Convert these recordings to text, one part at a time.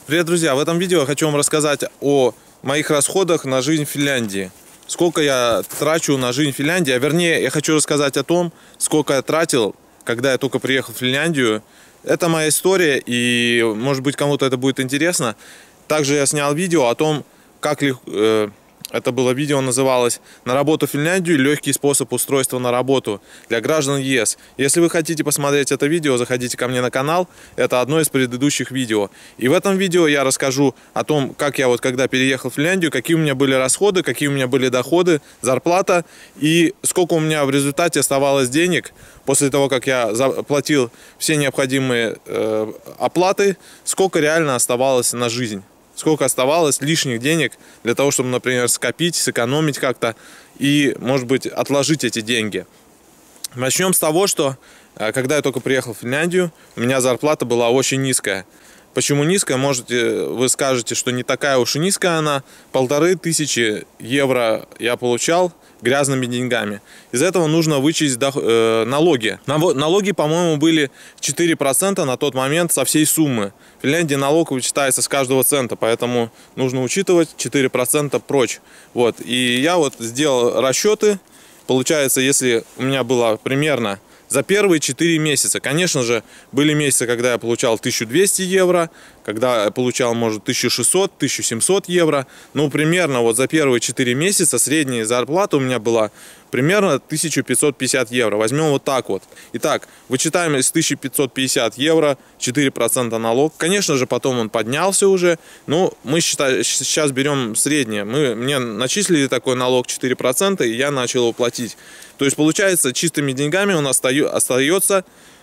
Привет, друзья! В этом видео я хочу вам рассказать о моих расходах на жизнь в Финляндии. Сколько я трачу на жизнь в Финляндии, а вернее, я хочу рассказать о том, сколько я тратил, когда я только приехал в Финляндию. Это моя история, и может быть кому-то это будет интересно. Также я снял видео о том, как это было видео, называлось «На работу в Финляндию. Легкий способ устройства на работу для граждан ЕС». Если вы хотите посмотреть это видео, заходите ко мне на канал. Это одно из предыдущих видео. И в этом видео я расскажу о том, как я когда переехал в Финляндию, какие у меня были расходы, какие у меня были доходы, зарплата и сколько у меня в результате оставалось денег после того, как я заплатил все необходимые оплаты, сколько реально оставалось на жизнь. Сколько оставалось лишних денег для того, чтобы, например, скопить, сэкономить как-то и, может быть, отложить эти деньги. Начнем с того, что когда я только приехал в Финляндию, у меня зарплата была очень низкая. Почему низкая? Вы скажете, что не такая уж и низкая она. 1500 евро я получал грязными деньгами. Из этого нужно вычесть налоги. Налоги, по-моему, были 4% на тот момент со всей суммы. В Финляндии налог вычитается с каждого цента, поэтому нужно учитывать 4% прочь. Вот. И я сделал расчеты. Получается, если у меня было примерно за первые 4 месяца. Конечно же, были месяцы, когда я получал 1200 евро, когда я получал, может, 1600, 1700 евро. Ну, примерно за первые 4 месяца средняя зарплата у меня была примерно 1550 евро. Возьмем вот так вот. Итак, вычитаем из 1550 евро 4% налог. Конечно же, потом он поднялся уже. Но мы сейчас берем среднее. Мне начислили такой налог 4%, и я начал его платить. То есть, получается, чистыми деньгами у нас остается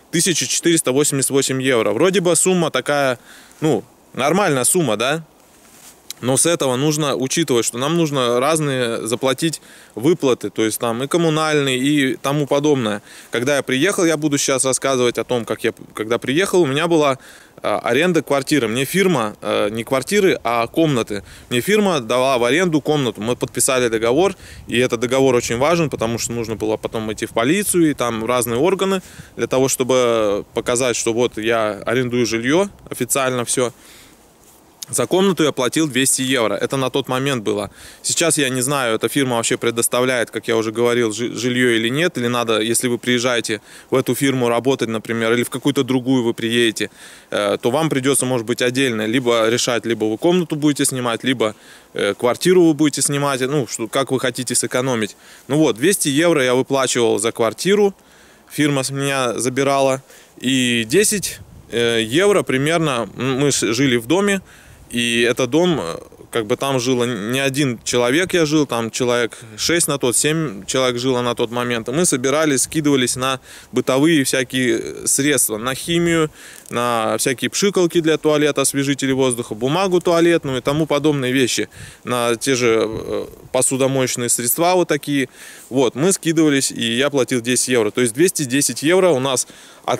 1488 евро. Вроде бы сумма такая, нормальная сумма, да? Но с этого нужно учитывать, что нам нужно разные заплатить выплаты, то есть там и коммунальные, и тому подобное. Когда я приехал, я буду сейчас рассказывать о том, когда приехал, у меня была аренда квартиры. Мне фирма, не квартиры, а комнаты. Мне фирма дала в аренду комнату. Мы подписали договор, и этот договор очень важен, потому что нужно было потом идти в полицию, и там разные органы, для того, чтобы показать, что вот я арендую жилье, официально все. За комнату я платил 200 евро. Это на тот момент было. Сейчас я не знаю, эта фирма вообще предоставляет, как я уже говорил, жилье или нет. Или надо, если вы приезжаете в эту фирму работать, например, или в какую-то другую вы приедете, то вам придется, может быть, отдельно либо решать, либо вы комнату будете снимать, либо квартиру вы будете снимать, как вы хотите сэкономить. 200 евро я выплачивал за квартиру. Фирма с меня забирала. И 10 евро примерно мы жили в доме. И этот дом, там жило не один человек, я жил, там человек 6 7 человек жило на тот момент. И мы скидывались на бытовые всякие средства, на химию, на всякие пшикалки для туалета, освежители воздуха, бумагу туалетную и тому подобные вещи, на те же посудомоечные средства вот такие. Мы скидывались, и я платил 10 евро. То есть 210 евро у нас от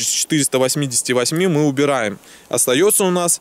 1488 мы убираем. Остается у нас...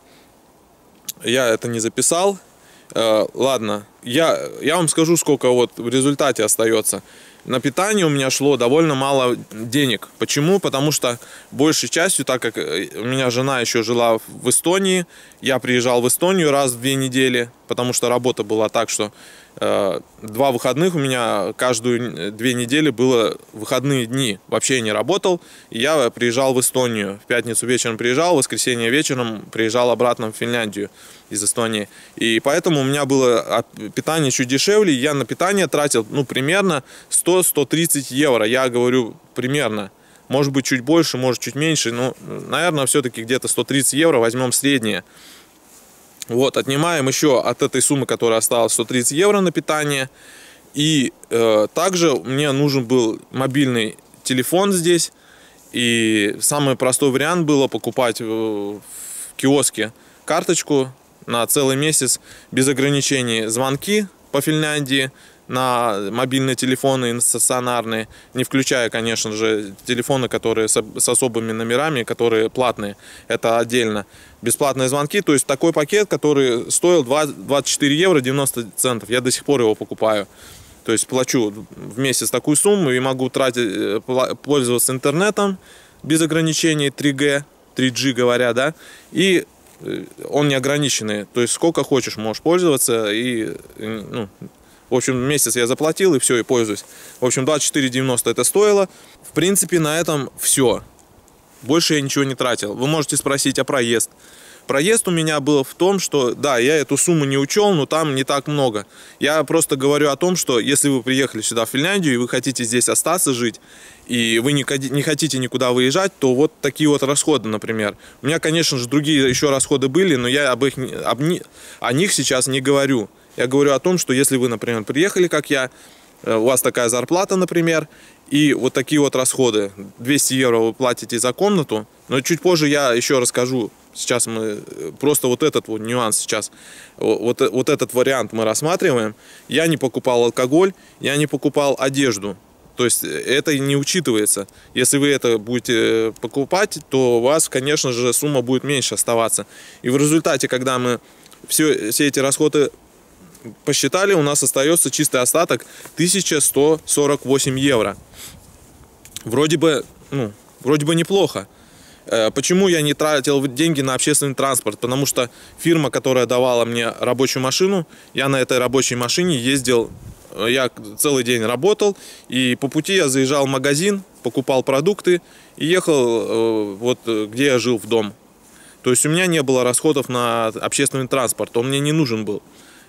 Я это не записал. Ладно, я вам скажу, сколько в результате остается. На питание у меня шло довольно мало денег. Почему? Потому что большей частью, так как у меня жена еще жила в Эстонии, я приезжал в Эстонию раз в 2 недели, потому что работа была так, что 2 выходных у меня каждую 2 недели было выходные дни. Вообще я не работал, и я приезжал в Эстонию. В пятницу вечером приезжал, в воскресенье вечером приезжал обратно в Финляндию из Эстонии. И поэтому у меня было питание чуть дешевле. Я на питание тратил, примерно 100-130 евро. Я говорю примерно. Может быть чуть больше, может чуть меньше. Но, наверное, все-таки где-то 130 евро возьмем среднее. Отнимаем еще от этой суммы, которая осталась, 130 евро на питание. И также мне нужен был мобильный телефон здесь. И самый простой вариант было покупать в киоске карточку на целый месяц без ограничений, звонки по Финляндии на мобильные телефоны и стационарные, не включая, конечно же, телефоны, которые с особыми номерами, которые платные, это отдельно. Бесплатные звонки, то есть такой пакет, который стоил 24 евро 90 центов, я до сих пор его покупаю. То есть плачу в месяц такую сумму и могу пользоваться интернетом без ограничений 3G говоря, да, и он неограниченный, то есть сколько хочешь можешь пользоваться, и, ну, в общем, месяц я заплатил, и все, и пользуюсь. В общем, 24,90 это стоило. В принципе, на этом все. Больше я ничего не тратил. Вы можете спросить, а проезд? Проезд у меня был в том, что, да, я эту сумму не учел, но там не так много. Я просто говорю о том, что если вы приехали сюда, в Финляндию, и вы хотите здесь остаться жить, и вы не хотите никуда выезжать, то вот такие вот расходы, например. У меня, конечно же, другие еще расходы были, но я о них сейчас не говорю. Я говорю о том, что если вы, например, приехали, как я, у вас такая зарплата, например, и вот такие вот расходы. 200 евро вы платите за комнату, но чуть позже я еще расскажу. Сейчас мы просто вот этот вот нюанс сейчас, вот этот вариант мы рассматриваем. Я не покупал алкоголь, я не покупал одежду. То есть это не учитывается. Если вы это будете покупать, то у вас, конечно же, сумма будет меньше оставаться. И в результате, когда мы все эти расходы посчитали, у нас остается чистый остаток 1148 евро. Вроде бы неплохо. Почему я не тратил деньги на общественный транспорт? Потому что фирма, которая давала мне рабочую машину, я на этой рабочей машине ездил, я целый день работал, и по пути я заезжал в магазин, покупал продукты и ехал вот где я жил в дом. То есть у меня не было расходов на общественный транспорт, он мне не нужен был.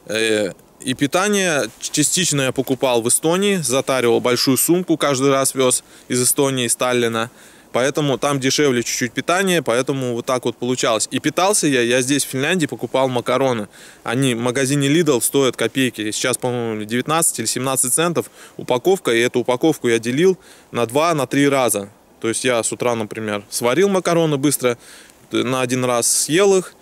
И питание частично я покупал в Эстонии, затаривал большую сумку, каждый раз вез из Эстонии, из Таллина. Поэтому там дешевле чуть-чуть питание, поэтому вот так вот получалось. И питался я здесь, в Финляндии, покупал макароны. Они в магазине Lidl стоят копейки. Сейчас, по-моему, 19 или 17 центов упаковка. И эту упаковку я делил на 2-3 раза. То есть я с утра, например, сварил макароны быстро, на один раз съел их.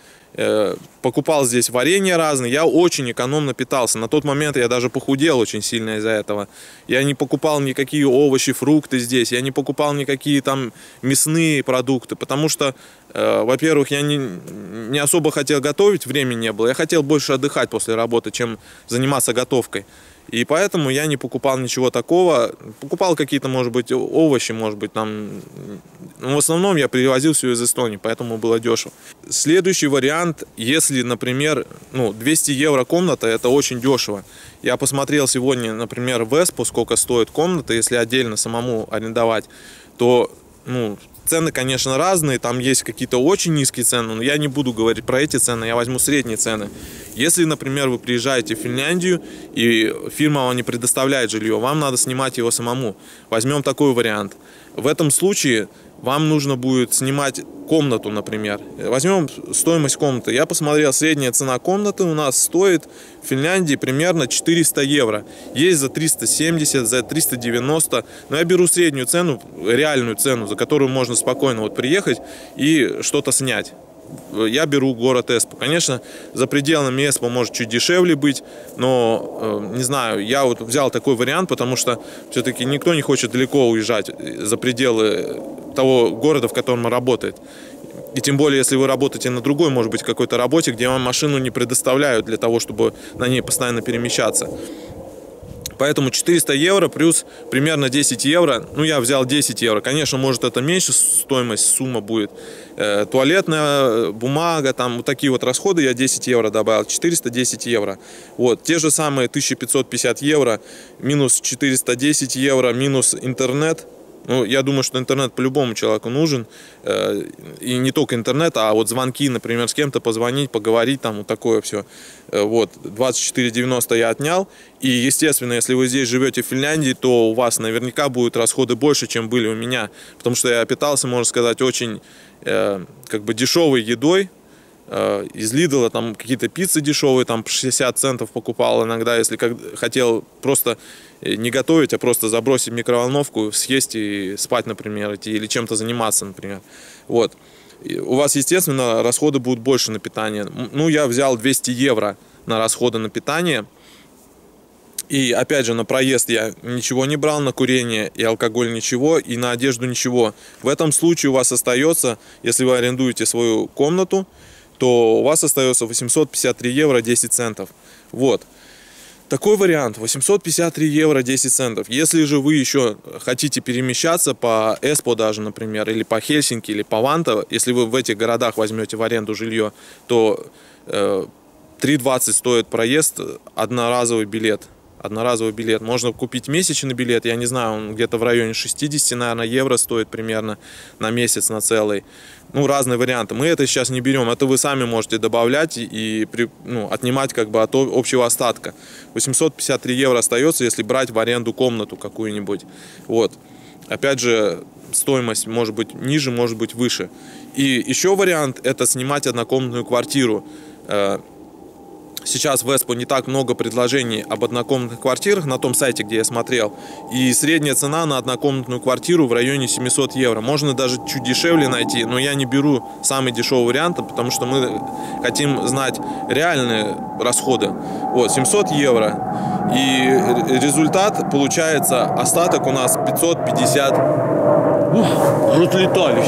Покупал здесь варенье разные. Я очень экономно питался. На тот момент я даже похудел очень сильно из-за этого. Я не покупал никакие овощи, фрукты здесь. Я не покупал никакие там мясные продукты. Потому что, во-первых, я не особо хотел готовить, времени не было. Я хотел больше отдыхать после работы, чем заниматься готовкой. И поэтому я не покупал ничего такого. Покупал какие-то, может быть, овощи, может быть, там. Но в основном я привозил все из Эстонии, поэтому было дешево. Следующий вариант, если, например, 200 евро комната, это очень дешево. Я посмотрел сегодня, например, в Эспо, сколько стоит комната, если отдельно самому арендовать, то, цены, конечно, разные, там есть какие-то очень низкие цены, но я не буду говорить про эти цены, я возьму средние цены. Если, например, вы приезжаете в Финляндию, и фирма вам не предоставляет жилье, вам надо снимать его самому. Возьмем такой вариант. В этом случае вам нужно будет снимать комнату, например. Возьмем стоимость комнаты. Я посмотрел, средняя цена комнаты у нас стоит в Финляндии примерно 400 евро. Есть за 370, за 390. Но я беру среднюю цену, реальную цену, за которую можно спокойно приехать и что-то снять. Я беру город Эспо. Конечно, за пределами Эспо может чуть дешевле быть, но, не знаю, я взял такой вариант, потому что все-таки никто не хочет далеко уезжать за пределы того города, в котором работает. И тем более, если вы работаете на другой, может быть, какой-то работе, где вам машину не предоставляют для того, чтобы на ней постоянно перемещаться. Поэтому 400 евро плюс примерно 10 евро. Я взял 10 евро. Конечно, может это меньше стоимость, сумма будет. Туалетная бумага, там вот такие вот расходы я 10 евро добавил. 410 евро. Вот. Те же самые 1550 евро, минус 410 евро, минус интернет. Я думаю, что интернет по-любому человеку нужен. И не только интернет, а вот звонки, например, с кем-то позвонить, поговорить, там вот такое все. Вот, 24,90 я отнял. И, естественно, если вы здесь живете в Финляндии, то у вас наверняка будут расходы больше, чем были у меня. Потому что я питался, можно сказать, очень дешевой едой. Из Lidl там какие-то пиццы дешевые, там по 60 центов покупал иногда, если хотел просто не готовить, а просто забросить в микроволновку, съесть и спать, например, или чем-то заниматься, например. Вот. И у вас, естественно, расходы будут больше на питание. Я взял 200 евро на расходы на питание. И, опять же, на проезд я ничего не брал, на курение и алкоголь ничего, и на одежду ничего. В этом случае у вас остается, если вы арендуете свою комнату, то у вас остается 853 евро 10 центов. Вот. Такой вариант, 853 евро 10 центов. Если же вы еще хотите перемещаться по Эспо даже, например, или по Хельсинки, или по Ванта, если вы в этих городах возьмете в аренду жилье, то 3,20 стоит проезд, одноразовый билет. Одноразовый билет. Можно купить месячный билет, я не знаю, он где-то в районе 60, наверное, евро стоит примерно на месяц, на целый. Ну, разные варианты. Мы это сейчас не берем, это вы сами можете добавлять и отнимать как бы от общего остатка. 853 евро остается, если брать в аренду комнату какую-нибудь. Вот. Опять же, стоимость может быть ниже, может быть выше. И еще вариант — это снимать однокомнатную квартиру. Сейчас в Эспо не так много предложений об однокомнатных квартирах на том сайте, где я смотрел. И средняя цена на однокомнатную квартиру в районе 700 евро. Можно даже чуть дешевле найти, но я не беру самый дешевый вариант, потому что мы хотим знать реальные расходы. Вот, 700 евро. И результат получается, остаток у нас 550. Разлетались.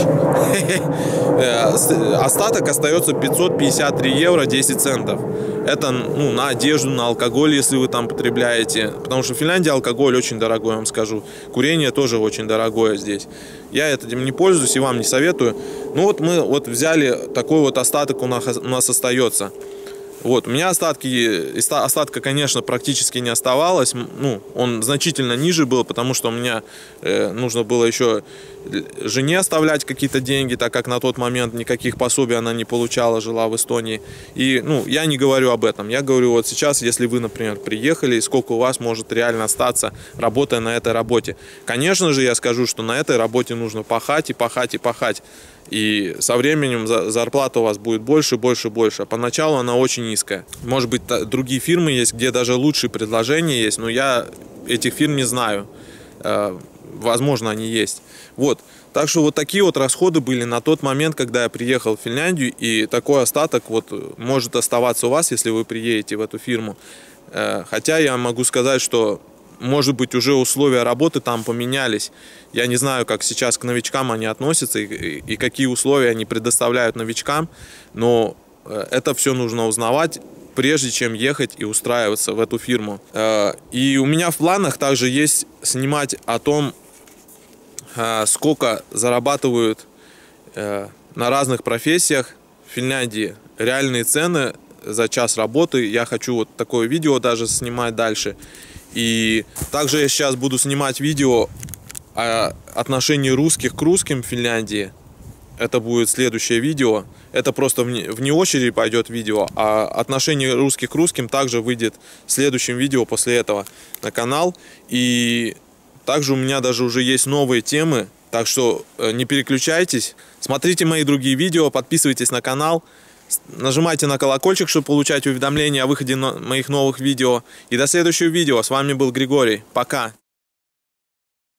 Остаток остается 553 евро 10 центов. Это на одежду, на алкоголь, если вы там потребляете. Потому что в Финляндии алкоголь очень дорогой, я вам скажу. Курение тоже очень дорогое здесь. Я этим не пользуюсь и вам не советую. Ну вот мы взяли такой вот остаток у нас остается. Вот, у меня остатка, конечно, практически не оставалось. Ну, он значительно ниже был, потому что у меня нужно было еще жене оставлять какие-то деньги, так как на тот момент никаких пособий она не получала, жила в Эстонии. И, я не говорю об этом. Я говорю вот сейчас, если вы, например, приехали, сколько у вас может реально остаться, работая на этой работе. Конечно же, я скажу, что на этой работе нужно пахать и пахать и пахать. И со временем зарплата у вас будет больше, больше, больше. А поначалу она очень низкая. Может быть, другие фирмы есть, где даже лучшие предложения есть, но я этих фирм не знаю. Возможно, они есть. Вот. Так что вот такие вот расходы были на тот момент, когда я приехал в Финляндию. И такой остаток может оставаться у вас, если вы приедете в эту фирму. Хотя я могу сказать, что может быть, уже условия работы там поменялись. Я не знаю, как сейчас к новичкам они относятся и какие условия они предоставляют новичкам, но это все нужно узнавать, прежде чем ехать и устраиваться в эту фирму. И у меня в планах также есть снимать о том, сколько зарабатывают на разных профессиях в Финляндии, реальные цены за час работы. Я хочу вот такое видео даже снимать дальше. И также я сейчас буду снимать видео о отношении русских к русским в Финляндии. Это будет следующее видео. Это просто вне очереди пойдет видео. А отношение русских к русским также выйдет в следующем видео после этого на канал. И также у меня даже уже есть новые темы. Так что не переключайтесь. Смотрите мои другие видео, подписывайтесь на канал. Нажимайте на колокольчик, чтобы получать уведомления о выходе моих новых видео. И до следующего видео. С вами был Григорий. Пока.